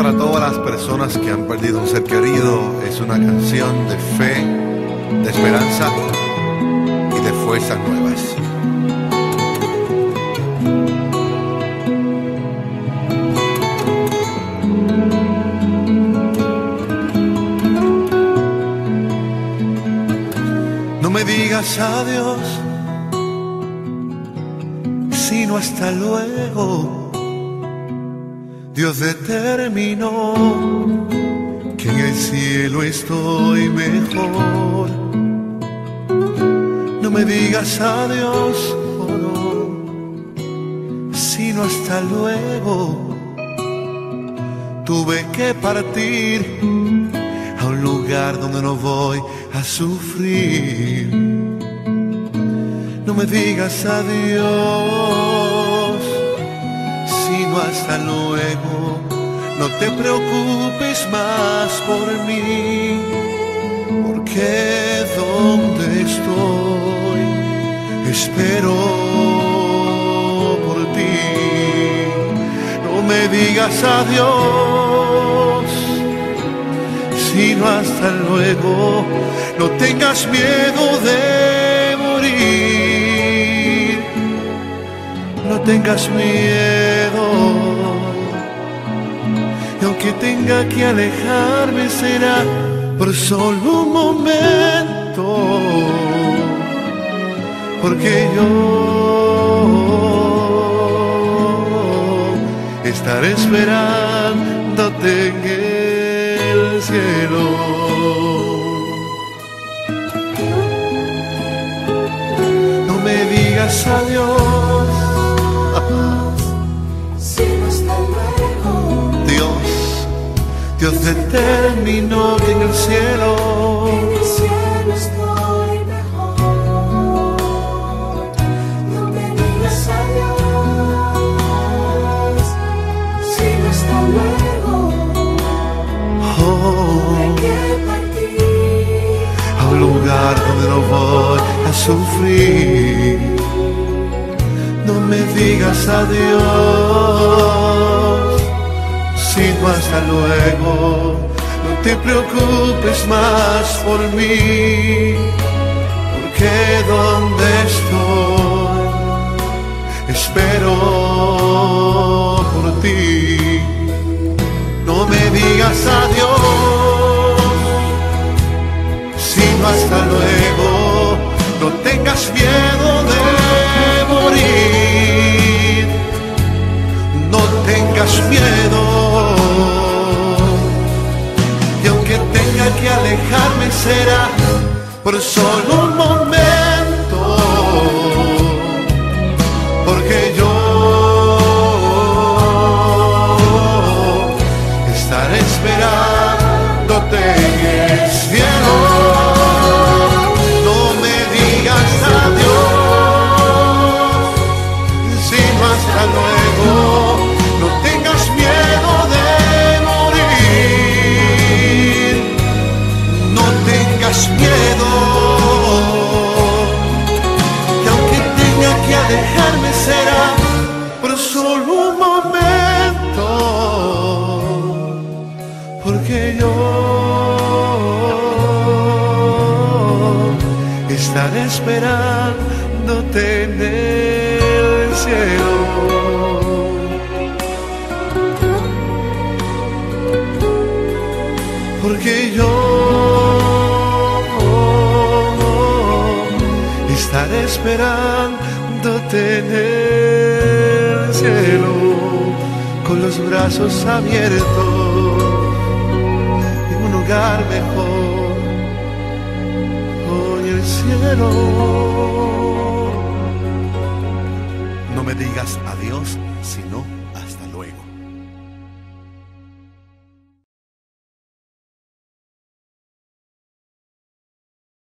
para todas las personas que han perdido un ser querido. Es una canción de fe, de esperanza y de fuerzas nuevas. No me digas adiós, sino hasta luego. Dios determinó que en el cielo estoy mejor. No me digas adiós, oh no, sino hasta luego. Tuve que partir a un lugar donde no voy a sufrir. No me digas adiós, sino hasta luego. No te preocupes más por mí, porque donde estoy espero por ti. No me digas adiós, sino hasta luego. No tengas miedo de morir, no tengas miedo. Y aunque tenga que alejarme, será por solo un momento, porque yo estaré esperándote en el cielo. No me digas adiós, sino hasta luego. Dios determinó que en el cielo estoy mejor. No me digas adiós, sino hasta luego. Hay que partir a un lugar donde no voy a sufrir. No me digas adiós, sino hasta luego. No te preocupes más por mí, porque donde estoy espero por ti. No me digas adiós, sino hasta luego. No tengas miedo de morir, no tengas miedo. Y aunque tenga que alejarme, será por solo un momento, porque yo estaré esperándote en el cielo. No me digas adiós, sino hasta luego. No tengas miedo de morir, no tengas miedo. Y aunque tenga que alejarme, será por solo un momento, porque yo estaré esperándote en el cielo. Porque yo estaré esperándote en el cielo, con los brazos abiertos, en un lugar mejor, en el cielo. No me digas adiós, sino